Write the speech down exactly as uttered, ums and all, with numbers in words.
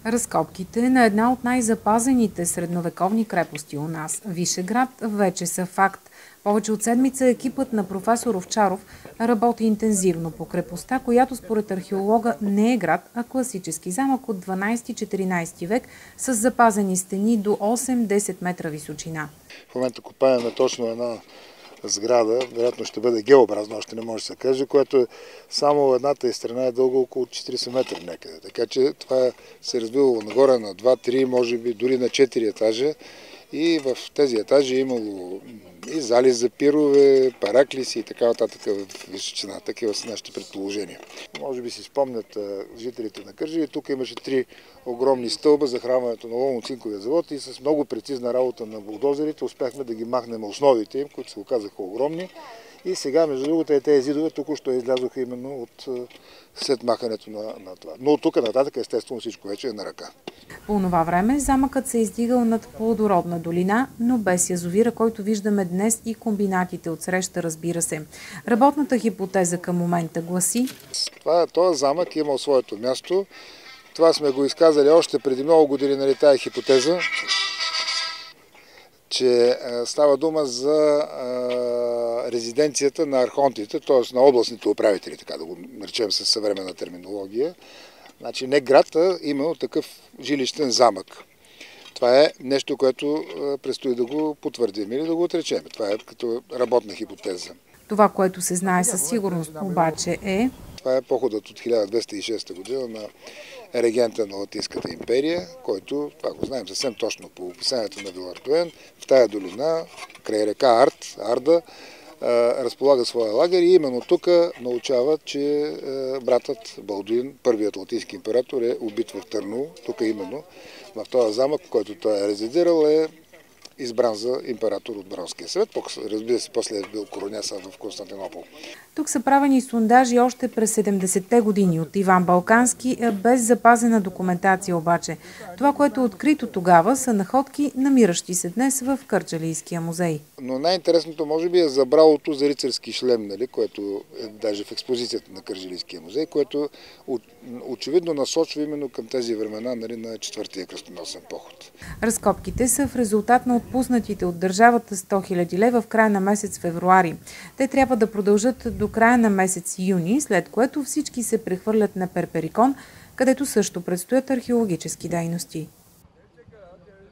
Разкопките на една от най-запазените средновековни крепости у нас, Вишеград, вече са факт. Повече от седмица екипът на професор Овчаров работи интензивно по крепостта, която според археолога не е град, а класически замък от дванадесети-четиринадесети век с запазени стени до осем-десет метра височина. В момента копаем точно една сграда, вероятно ще бъде геобразна, още не може да се каже, което само едната страна е дълга около четиридесет метра някъде. Така че това се е развивало нагоре на два-три, може би дори на четири етажа. И в тези етажи е имало и зали за пирове, параклиси и така нататък в височина. Такива са нашите предположения. Може би си спомнят жителите на Кърджали, тук имаше три огромни стълба за хранването на оловно-цинковия завод и с много прецизна работа на булдозерите успяхме да ги махнем основите им, които се оказаха огромни. И сега, между другото, тези зидове току-що излязоха именно от след махането на, на това. Но от тук нататък, естествено, всичко вече е на ръка. По това време замъкът се е издигал над плодородна долина, но без язовира, който виждаме днес и комбинатите от среща, разбира се. Работната хипотеза към момента гласи: Това, този замък е имал своето място. Това сме го изказали още преди много години, нали, тая хипотеза, че става дума за а, резиденцията на архонтите, т.е. на областните управители, така да го наречем със съвременна терминология. Значи не град, а именно такъв жилищен замък. Това е нещо, което предстои да го потвърдим или да го отречем. Това е като работна хипотеза. Това, което се знае със сигурност обаче е... Това е походът от хиляда двеста и шеста година на регента на Латинската империя, който, това го знаем съвсем точно по описанието на Вилартуен, в тая долина, край река Ард, Арда, разполага своя лагер и именно тук научават, че братът Балдуин, първият латински император, е убит в Търново. Тук именно в този замък, в който той е резидирал, е избран за император от Баронския съвет. Разбира се, после е бил коронясан в Константинопол. Тук са правени сондажи още през седемдесетте години от Иван Балкански, без запазена документация обаче. Това, което е открито тогава, са находки, намиращи се днес в Кърджалийския музей. Но най-интересното може би е забралото за рицарски шлем, нали, което е даже в експозицията на Кърджалийския музей, което очевидно насочва именно към тези времена, нали, на четвъртия кръстоносен поход. Разкопките са в резултат на отпуснатите от държавата сто хиляди лева в края на месец февруари. Те трябва да продължат до края на месец юни, след което всички се прехвърлят на Перперикон, където също предстоят археологически дейности.